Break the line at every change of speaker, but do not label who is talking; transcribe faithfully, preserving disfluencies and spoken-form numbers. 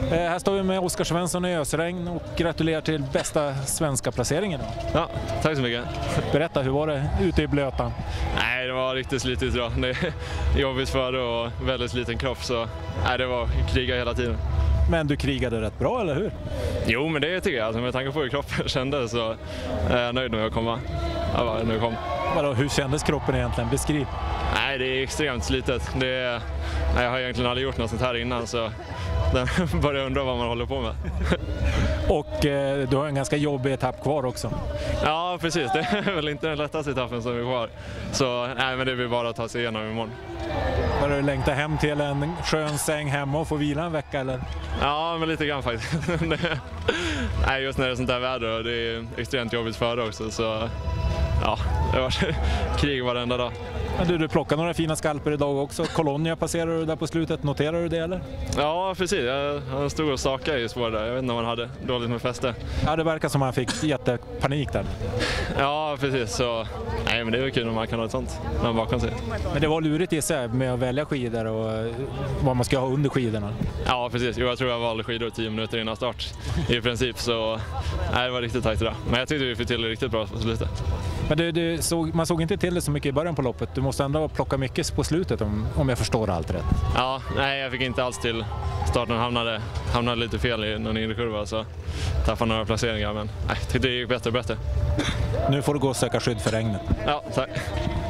Eh, här står vi med Oskar Svensson i ösregn och gratulerar till bästa svenska placeringen.
Ja, tack så mycket.
Berätta, hur var det ute i blötan?
Nej, det var riktigt slitigt idag. Det är jobbigt före och väldigt liten kropp, så nej, det var kriga hela tiden.
Men du krigade rätt bra, eller hur?
Jo, men det tycker jag. Alltså, med tanke på hur kroppen kände så är jag nöjd när jag kom. Ja, nu kom.
Vadå, hur kändes kroppen egentligen? Beskriv.
Nej, det är extremt slitet. Det är, nej, jag har egentligen aldrig gjort något sånt här innan, så den börjar undra vad man håller på med.
Och eh, du har en ganska jobbig etapp kvar också.
Ja, precis. Det är väl inte den lättaste etappen som är kvar. Så nej, men det blir bara att ta sig igenom imorgon.
Har du längtat hem till en skön säng hemma och få vila en vecka, eller?
Ja, men lite grann faktiskt. Nej, just när det är sånt här väder och det är extremt jobbigt före också, så ja, det var krig varenda dag.
Men du, du plockade några fina skalper idag också. Colonia passerade du där på slutet. Noterar du det, eller?
Ja, precis. Jag stod och stakade i spår där. Jag vet inte om man hade dåligt med fäste.
Ja, det verkar som att han fick jättepanik där.
Ja, precis. Så nej, men det är ju kul om man kan ha ett sånt när bakom sig.
Men det var lurigt i sig med att välja skidor och vad man ska ha under skidorna.
Ja, precis. Jo, jag tror jag valde skidor tio minuter innan start i princip, så nej, det var riktigt tajt idag. Men jag tyckte vi fick till det riktigt bra på slutet.
Men du, du såg, man såg inte till det så mycket i början på loppet. Du måste ändå plocka mycket på slutet om, om jag förstår allt rätt.
Ja, nej, jag fick inte alls till starten. Hamnade, hamnade lite fel i någon inre kurva, så tappade några placeringar. Men nej, tyckte det gick bättre och bättre.
Nu får du gå och söka skydd för regnet.
Ja, tack.